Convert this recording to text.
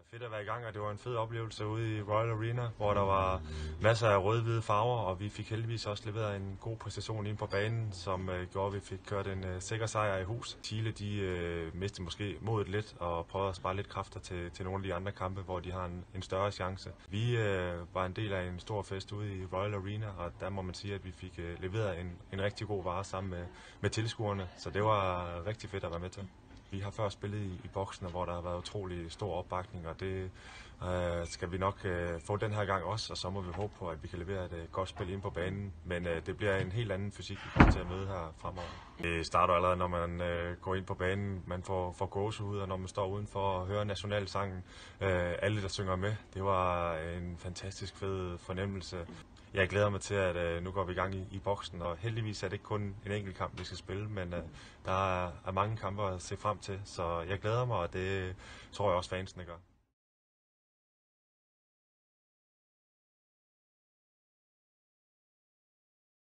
Fedt at være i gang, og det var en fed oplevelse ude i Royal Arena, hvor der var masser af rød-hvide farver, og vi fik heldigvis også leveret en god præstation ind på banen, som gjorde, at vi fik kørt en sikker sejr i hus. Chile mistede måske modet lidt og prøvede at spare lidt kræfter til nogle af de andre kampe, hvor de har en større chance. Vi var en del af en stor fest ude i Royal Arena, og der må man sige, at vi fik leveret en rigtig god vare sammen med tilskuerne, så det var rigtig fedt at være med til. Vi har før spillet i boksen, hvor der har været utrolig stor opbakning, og det skal vi nok få den her gang også, og så må vi håbe på, at vi kan levere et godt spil ind på banen. Men det bliver en helt anden fysik, vi kommer til at møde her fremover. Det starter allerede, når man går ind på banen. Man får gåsehud, og når man står udenfor og hører nationalsangen. Alle, der synger med. Det var en fantastisk fed fornemmelse. Jeg glæder mig til, at nu går vi i gang i boksen, og heldigvis er det ikke kun en enkelt kamp, vi skal spille, men der er mange kampe at se frem til, så jeg glæder mig, og det tror jeg også fansene gør.